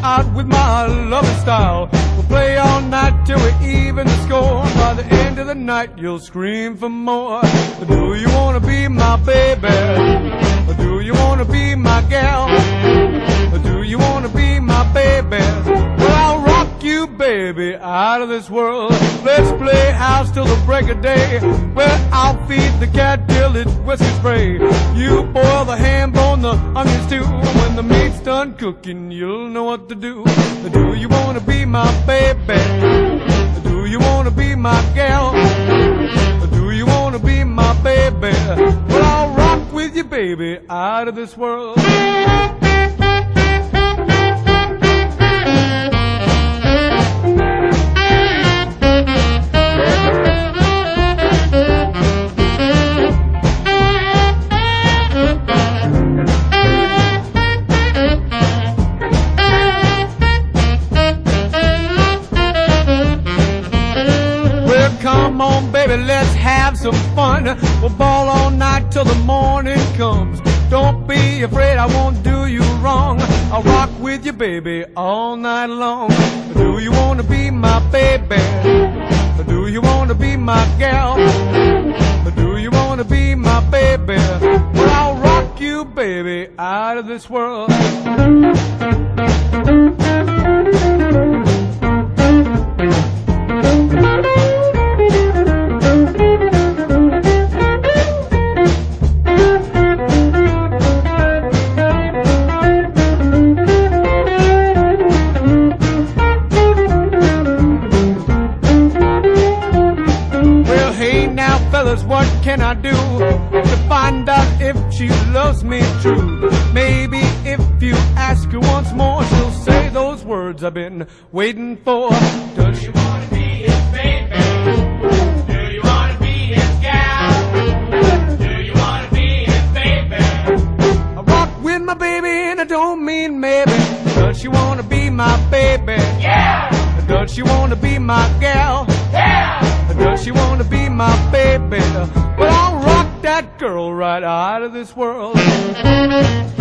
out with my loving style. We'll play all night till we even the score. By the end of the night you'll scream for more. Do you wanna be my baby? Or do you wanna be my gal? Or do you wanna be my baby? Well, I'll rock you, baby, out of this world. Let's play house till the break of day. Well, I'll feed the cat till it's whiskey spray. You boil the ham, bone the onions too. When the meat's done cooking, you'll know what to do. Do you wanna be my baby? Do you wanna be my gal? Do you wanna be my baby? Well, I'll rock with you, baby, out of this world. Come on, baby, let's have some fun. We'll ball all night till the morning comes. Don't be afraid, I won't do you wrong. I'll rock with you, baby, all night long. Do you wanna be my baby? Do you wanna be my gal? Do you wanna be my baby? Well, I'll rock you, baby, out of this world. Fellas, what can I do to find out if she loves me true? Maybe if you ask her once more, she'll say those words I've been waiting for. Does she wanna be his baby? Do you wanna be his gal? Do you wanna be his baby? I rock with my baby and I don't mean maybe. Does she wanna be my baby? Yeah! Does she wanna be my gal? Yeah! Does she wanna be my baby? Well, I'll rock that girl right out of this world.